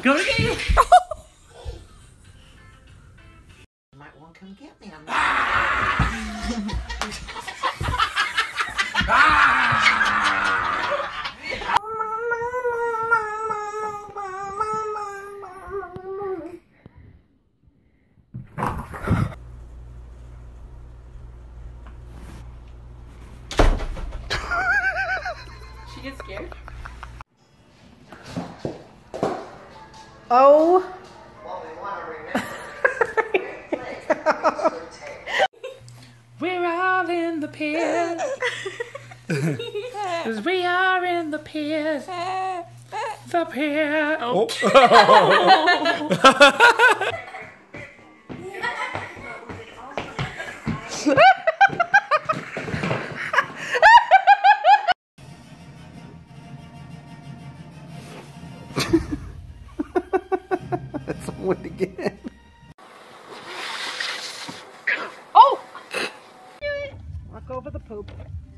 coming to get you. You might want to come get me. I'm not. She gets scared. Oh. We're all in the Piers. 'Cause we are in the Piers. The Pier. Oh. That's one again. Oh! Walk over the poop.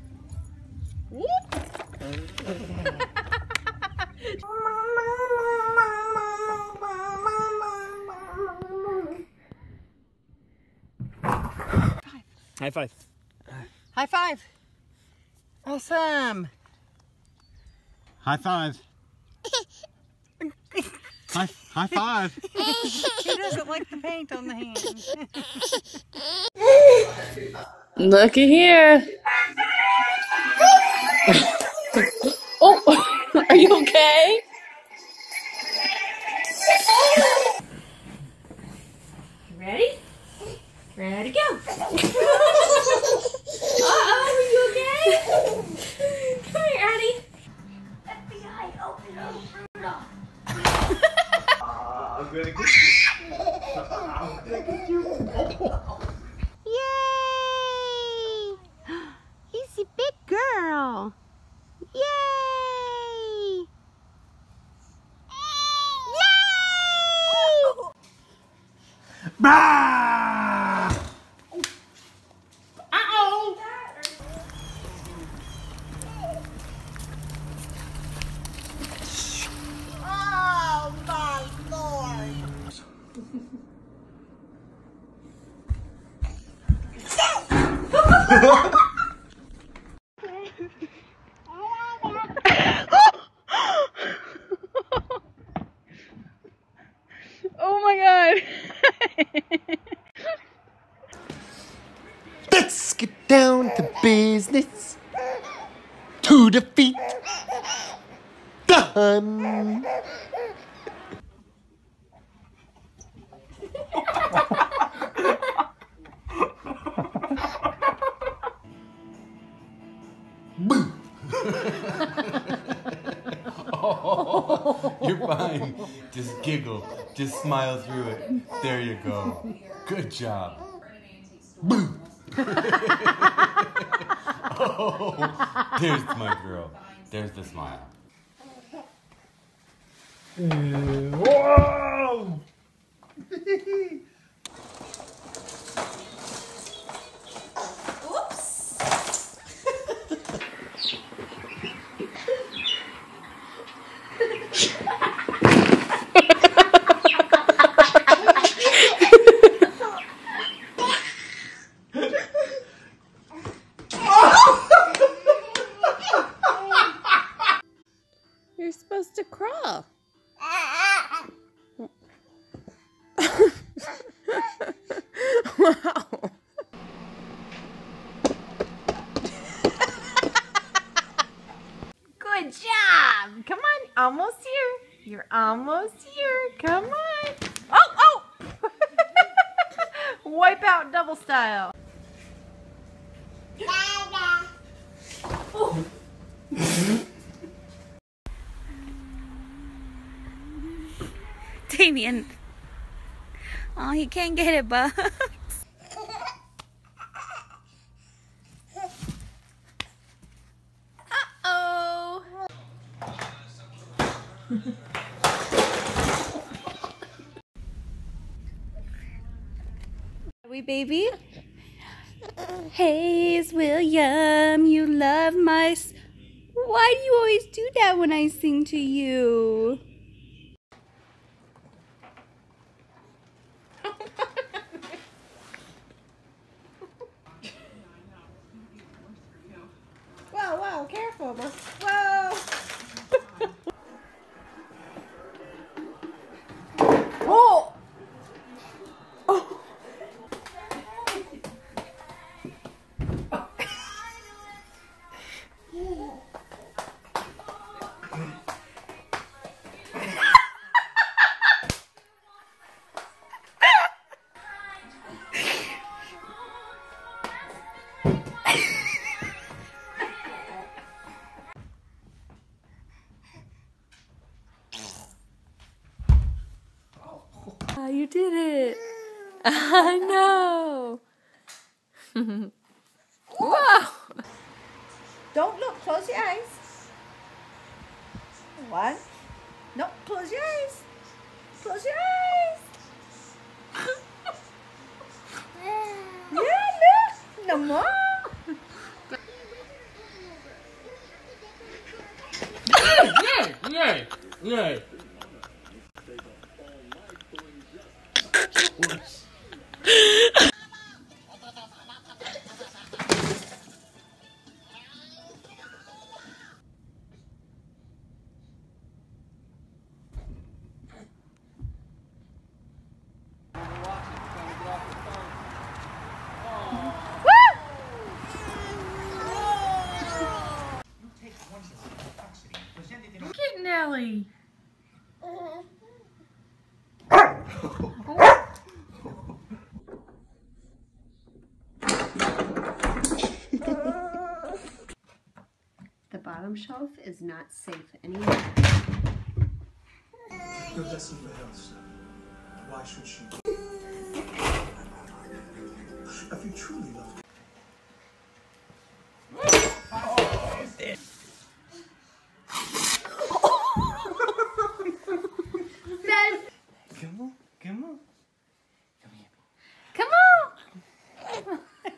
High five. High five. Awesome. High five. High five. He doesn't like the paint on the hand. Looky here. Oh, are you okay? Ready? Ready, go. Uh-oh, are you okay? Come here, Addie. FBI, open up. I'm gonna get you. I'm gonna get you. Yay! He's a big girl. Yay! Yay! Bah! Uh-oh! Oh my Lord! Oh my god. Let's get down to business. To defeat the Hun. Boo! Oh, you're fine. Just giggle. Just smile through it. There you go. Good job. Boo! Oh, there's my girl. There's the smile. Whoa! You're supposed to crawl. Wow. Good job. Come on. Almost here. You're almost here. Come on. Oh, oh. Wipe out double style. Oh. Damien. Oh, he can't get it, Bugs. Uh-oh. Are we, baby? Hey, William, you love my... Why do you always do that when I sing to you? careful. Whoa! Oh! Oh! You did it. I know. Whoa. Don't look. Close your eyes. One. No, close your eyes. Close your eyes. Yeah, look. No more. Yay! Yay! Look at Nelly. The bottom shelf is not safe anymore. You're destined for health. Why should she? If you truly love Come on, come on. Come on.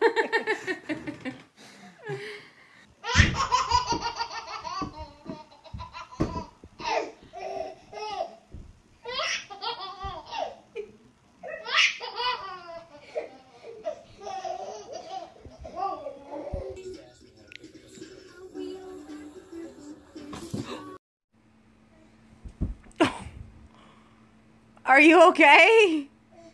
Are you okay?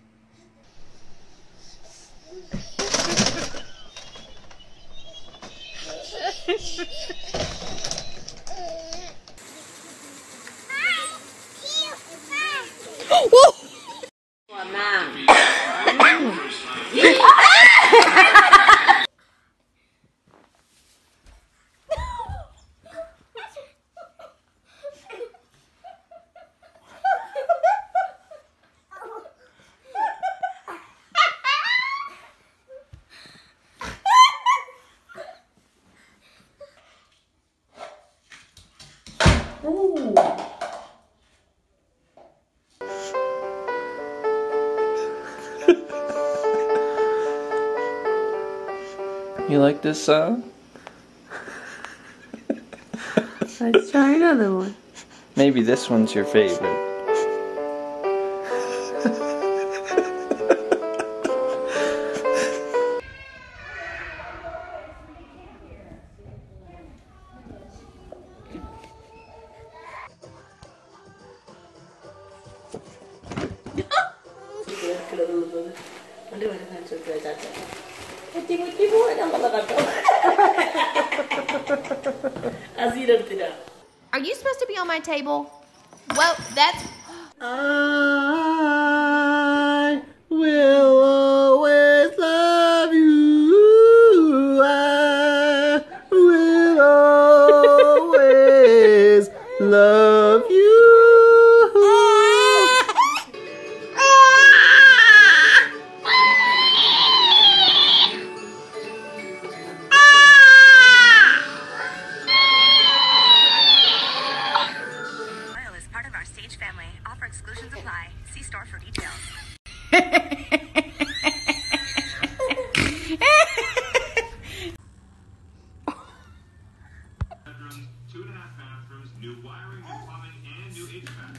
You like this song? Let's try another one. Maybe this one's your favorite. Are you supposed to be on my table? Well, that's... I will always love you. I will always love you. Is part of our stage family. Offer exclusions apply. See store for details. Bedrooms, 2.5 bathrooms, new wiring, new plumbing, and new HVAC.